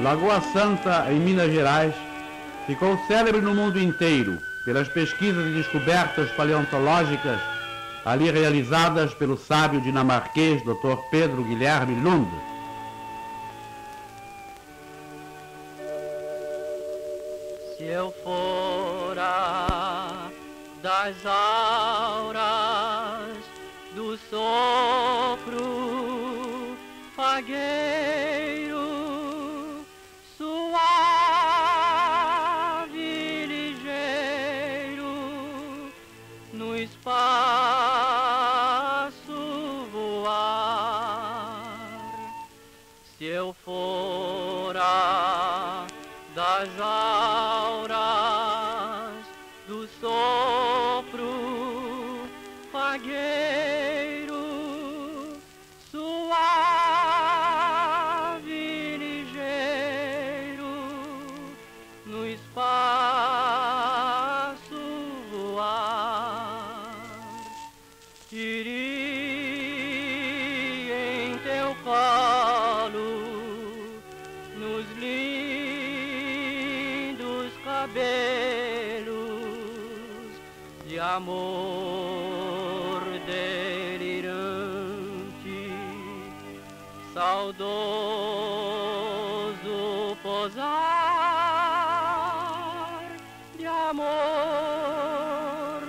Lagoa Santa, em Minas Gerais, ficou célebre no mundo inteiro pelas pesquisas e descobertas paleontológicas ali realizadas pelo sábio dinamarquês Dr. Pedro Guilherme Lund. Se eu fora das auras do sopro fagueiro, suave e ligeiro, no espaço voar. Se eu fora das auras do sopro fagueiro, suave e ligeiro, no espaço voar, iria em teu colo nos lindos cabelos de amor delirante, saudoso posar de amor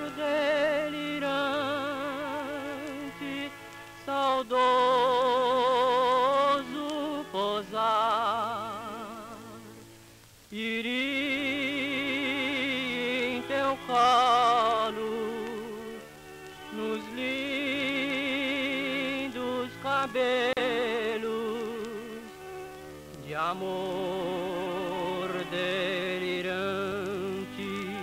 delirante, saudoso posar. Iria em teu colo nos lindos cabelos de amor delirante,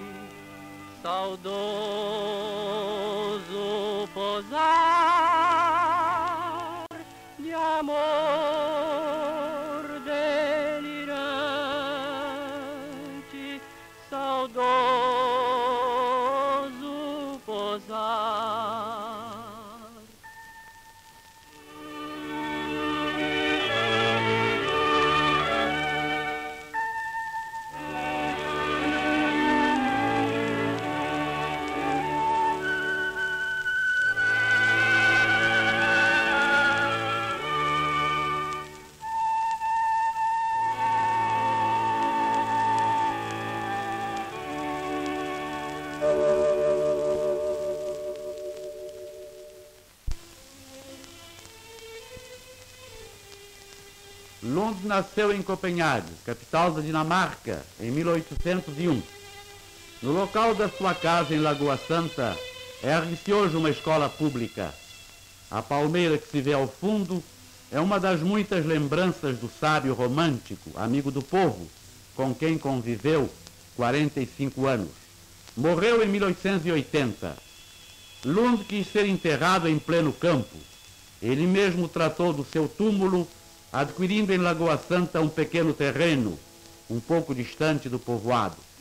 saudoso posar de amor delirante, saudoso posar. Lund nasceu em Copenhague, capital da Dinamarca, em 1801. No local da sua casa em Lagoa Santa, ergue-se hoje uma escola pública. A palmeira que se vê ao fundo é uma das muitas lembranças do sábio romântico, amigo do povo, com quem conviveu 45 anos. Morreu em 1880. Lund quis ser enterrado em pleno campo. Ele mesmo tratou do seu túmulo, adquirindo em Lagoa Santa um pequeno terreno, um pouco distante do povoado.